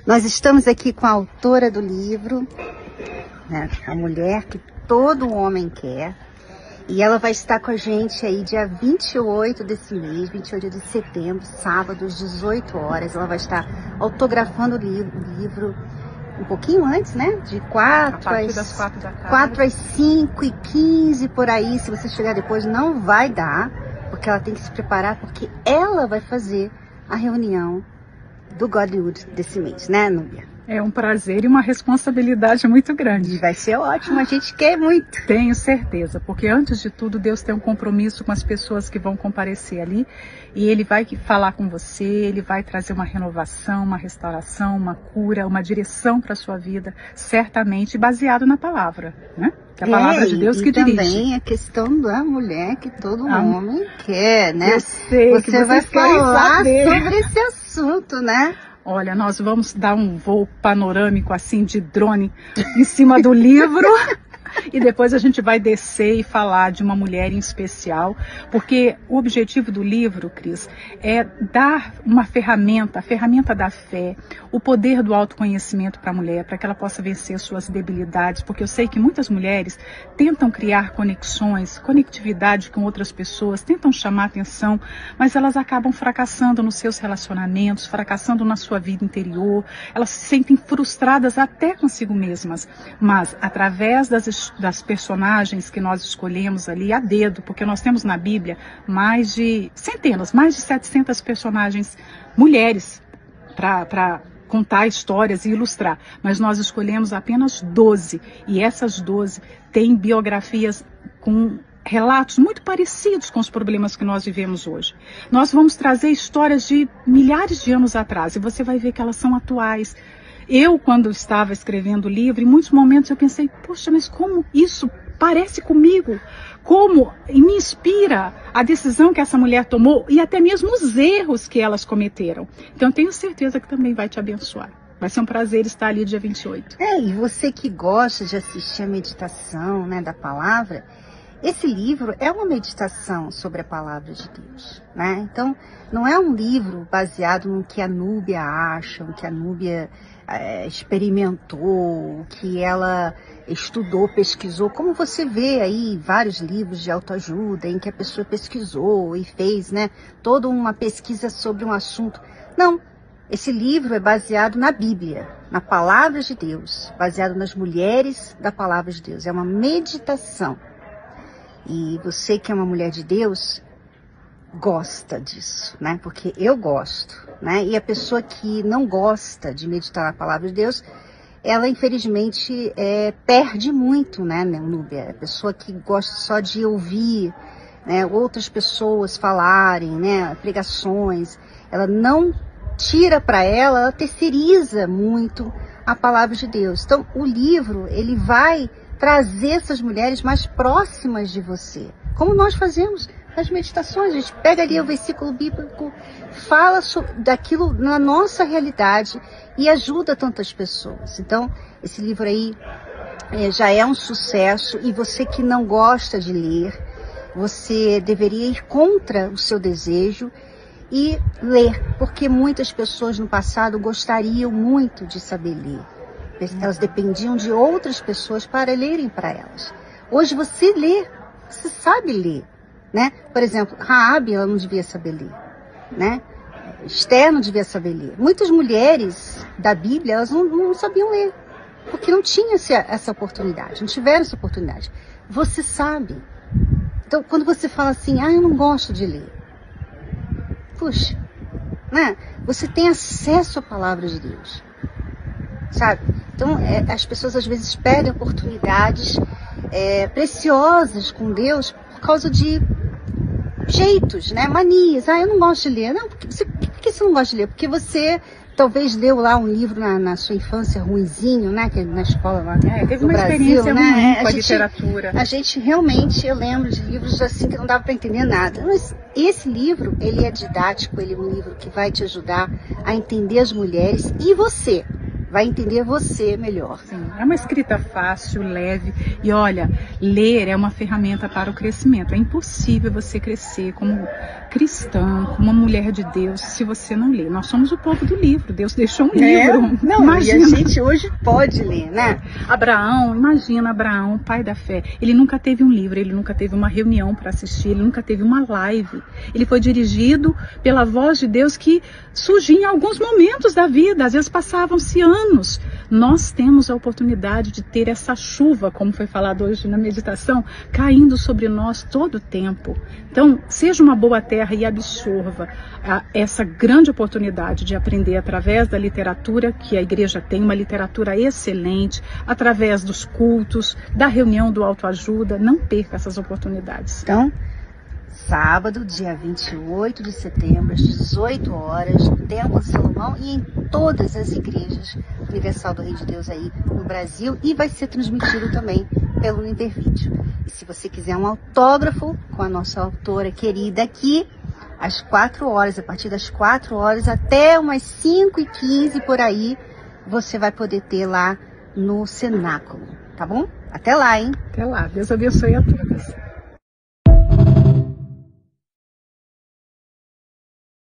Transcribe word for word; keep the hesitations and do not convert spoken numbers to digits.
Nós estamos aqui com a autora do livro, né, a mulher que todo homem quer, e ela vai estar com a gente aí dia vinte e oito desse mês, vinte e oito de setembro, sábado, às dezoito horas. Ela vai estar autografando o livro, o livro um pouquinho antes, né? De quatro às, das quatro da tarde. quatro às cinco e quinze por aí. Se você chegar depois, não vai dar, porque ela tem que se preparar, porque ela vai fazer a reunião do Godlywood desse mês, né, Núbia? É um prazer e uma responsabilidade muito grande. E vai ser ótimo, a gente quer muito. Tenho certeza, porque antes de tudo Deus tem um compromisso com as pessoas que vão comparecer ali, e Ele vai falar com você, Ele vai trazer uma renovação, uma restauração, uma cura, uma direção para a sua vida, certamente baseado na palavra, né? Que é a palavra é, de Deus que e dirige. E também a questão da mulher que todo ah, homem quer, né? Eu sei você que vai falar saber. sobre esse assunto, né? Olha, nós vamos dar um voo panorâmico assim de drone em cima do livro e depois a gente vai descer e falar de uma mulher em especial, porque o objetivo do livro, Cris, é dar uma ferramenta, a ferramenta da fé, o poder do autoconhecimento para a mulher, para que ela possa vencer suas debilidades, porque eu sei que muitas mulheres tentam criar conexões, conectividade com outras pessoas, tentam chamar atenção, mas elas acabam fracassando nos seus relacionamentos, fracassando na sua vida interior, elas se sentem frustradas até consigo mesmas, mas através das das personagens que nós escolhemos ali a dedo, porque nós temos na Bíblia mais de centenas, mais de setecentas personagens mulheres para contar histórias e ilustrar, mas nós escolhemos apenas doze, e essas doze têm biografias com relatos muito parecidos com os problemas que nós vivemos hoje. Nós vamos trazer histórias de milhares de anos atrás, e você vai ver que elas são atuais. Eu, quando estava escrevendo o livro, em muitos momentos eu pensei, poxa, mas como isso parece comigo? Como me inspira a decisão que essa mulher tomou e até mesmo os erros que elas cometeram. Então, eu tenho certeza que também vai te abençoar. Vai ser um prazer estar ali dia vinte e oito. É, e você que gosta de assistir a meditação, né, da palavra, esse livro é uma meditação sobre a palavra de Deus, né? Então, não é um livro baseado no que a Núbia acha, no que a Núbia é, experimentou, o que ela estudou, pesquisou, como você vê aí vários livros de autoajuda em que a pessoa pesquisou e fez, né, toda uma pesquisa sobre um assunto. Não, esse livro é baseado na Bíblia, na palavra de Deus, baseado nas mulheres da palavra de Deus. É uma meditação. E você que é uma mulher de Deus, gosta disso, né? Porque eu gosto, né? E a pessoa que não gosta de meditar na palavra de Deus, ela infelizmente é, perde muito, né, Núbia? A pessoa que gosta só de ouvir, né, outras pessoas falarem, né, pregações, ela não tira para ela, ela terceiriza muito a palavra de Deus. Então, o livro, ele vai trazer essas mulheres mais próximas de você, como nós fazemos nas meditações. A gente pega ali o versículo bíblico, fala sobre, daquilo na nossa realidade e ajuda tantas pessoas. Então, esse livro aí é, já é um sucesso, e você que não gosta de ler, você deveria ir contra o seu desejo e ler, porque muitas pessoas no passado gostariam muito de saber ler. Elas dependiam de outras pessoas para lerem para elas. Hoje você lê, você sabe ler, né? Por exemplo, Raabe, ela não devia saber ler, né? Esther não devia saber ler. Muitas mulheres da Bíblia, elas não, não sabiam ler, porque não tinham essa, essa oportunidade, não tiveram essa oportunidade. Você sabe. Então, quando você fala assim, ah, eu não gosto de ler, puxa, né? Você tem acesso à palavra de Deus, sabe? Então, é, as pessoas às vezes perdem oportunidades é, preciosas com Deus por causa de jeitos, né? Manias. Ah, eu não gosto de ler. Não, por que você, por que você não gosta de ler? Porque você talvez leu lá um livro na, na sua infância ruinzinho, né? Que na escola lá é, teve no uma Brasil, experiência né? ruim É, com a, a gente, literatura. A gente realmente, eu lembro de livros assim que não dava para entender nada. Mas esse livro, ele é didático, ele é um livro que vai te ajudar a entender as mulheres e você vai entender você melhor. Sim, é uma escrita fácil, leve, e olha, ler é uma ferramenta para o crescimento. É impossível você crescer como cristã, como uma mulher de Deus, se você não ler. Nós somos o povo do livro, Deus deixou um é, livro. Não, imagina. E a gente hoje pode ler, né? Abraão, imagina Abraão, pai da fé, ele nunca teve um livro, ele nunca teve uma reunião para assistir, ele nunca teve uma live. Ele foi dirigido pela voz de Deus que surgia em alguns momentos da vida, às vezes passavam-se anos. Nós temos a oportunidade de ter essa chuva, como foi falado hoje na meditação, caindo sobre nós todo o tempo. Então, seja uma boa terra e absorva a, essa grande oportunidade de aprender através da literatura, que a igreja tem, uma literatura excelente, através dos cultos, da reunião do autoajuda. Não perca essas oportunidades. Então, sábado, dia vinte e oito de setembro, às dezoito horas, no Templo de Salomão e em todas as igrejas Universal do Reino de Deus aí no Brasil, e vai ser transmitido também pelo Univervídeo. E se você quiser um autógrafo com a nossa autora querida aqui, às quatro horas, a partir das quatro horas até umas cinco e quinze por aí, você vai poder ter lá no cenáculo, tá bom? Até lá, hein? Até lá. Deus abençoe a todos.